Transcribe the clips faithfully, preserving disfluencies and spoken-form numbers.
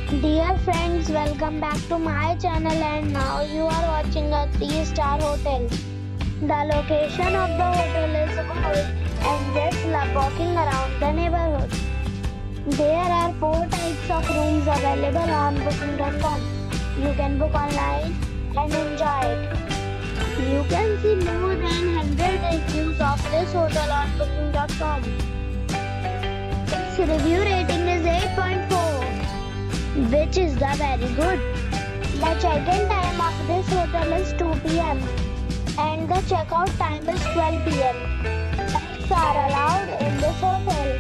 Dear friends, welcome back to my channel and now you are watching a three star hotel. The location of the hotel is good and guests love walking around the neighborhood. There are four types of rooms available on booking dot com. You can book online and enjoy it. You can see more than one hundred reviews of this hotel on booking dot com. Its review rating is eight point four. Which is the very good. The check-in time of this hotel is two p m and the checkout time is twelve p m Pets are allowed in this hotel.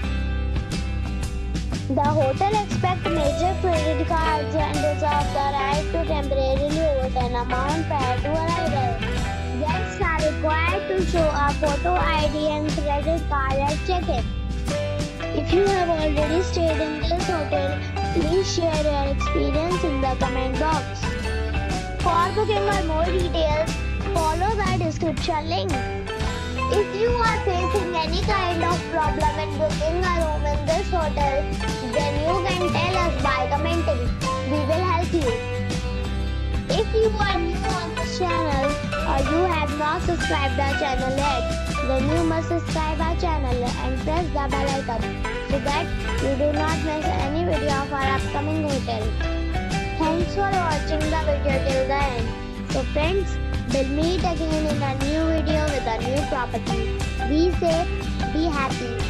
The hotel accepts major credit cards and reserves the right to temporarily hold an amount prior to arrival. Guests are required to show a photo I D and credit card at check-in. If you have already stayed in this hotel, please share your experience in the comment box. For booking or more details, follow the description link. If you are facing any kind of problem in booking a room in this hotel, then you can tell us by commenting. We will help you. If you are new on this channel or you have not subscribed our channel yet, then you must subscribe our channel and press the bell icon so that you do not miss any video of our upcoming hotel. Thanks for watching the video till the end. So friends, we'll meet again in a new video with a new property. Be safe, be happy.